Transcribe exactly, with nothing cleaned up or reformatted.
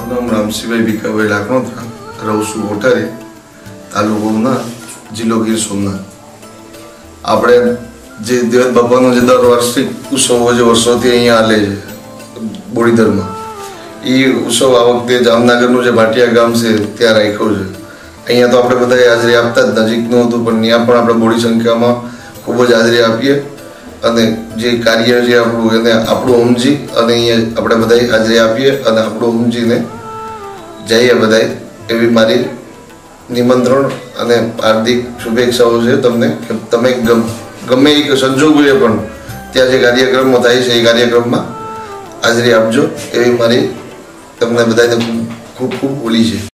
મારું નામ રામસિંહભાઈ ભીખાભાઈ લાખનોત્રા, રહું છું કોઠારી, તાલુકો ઉના, જિલ્લો ગીર સોમનાથ. આપણે જે દેવત બાપાનો જે દર વાર્ષિક ઉત્સવ જે વર્ષોથી અહીંયા હાલે છે બોડીધરમાં, એ ઉત્સવ આ વખતે જામનગરનું જે ભાટિયા ગામ છે ત્યાં રાખ્યો છે. અહીંયા તો આપણે બધા હાજરી આપતા જ, નજીકનું હતું પણ ત્યાં પણ આપણે બોડી સંખ્યામાં ખૂબ જ હાજરી આપીએ અને જે કાર્ય છે આપણું એને આપણું સમજી અને અહીંયા આપણે બધા હાજરી આપીએ અને આપણું સમજીને જઈએ બધા, એવી મારી નિમંત્રણ અને હાર્દિક શુભેચ્છાઓ છે તમને કે તમે ગમે એ સંજોગોએ પણ ત્યાં જે કાર્યક્રમો થાય છે એ કાર્યક્રમમાં હાજરી આપજો, એવી મારી તમને બધાને ખૂબ ખૂબ ખૂબ બોલી છે.